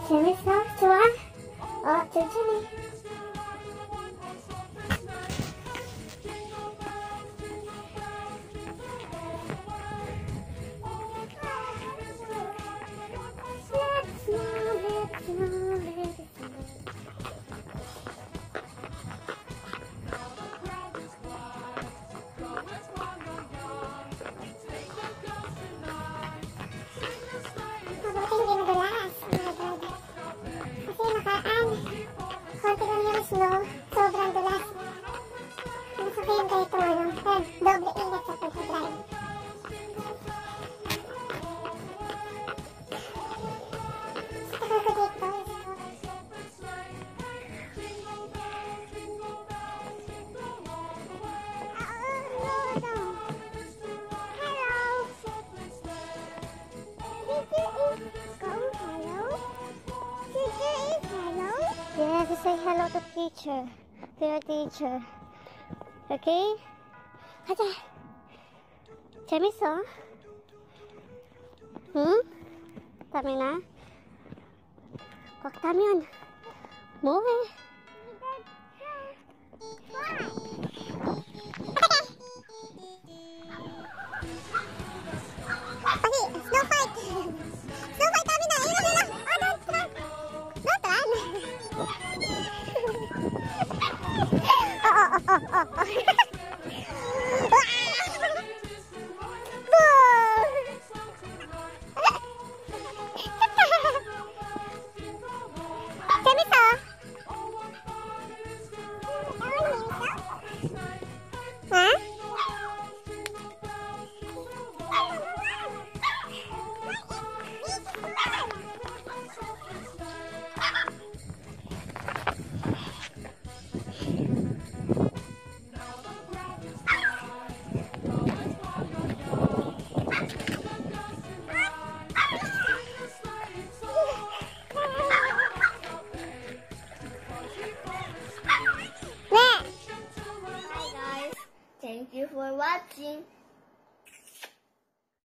재밌어? 좋아? 천천히. Konti lang yung snow, sobrang dulas. Masakyan kayo tumulong. Doble ingat sa pag-drive. Tagal ko dito. Yeah, to say hello to teacher. To your teacher. Okay? 가자. 재밌어? 응? 땀이 나? 꽉 타면 뭐해?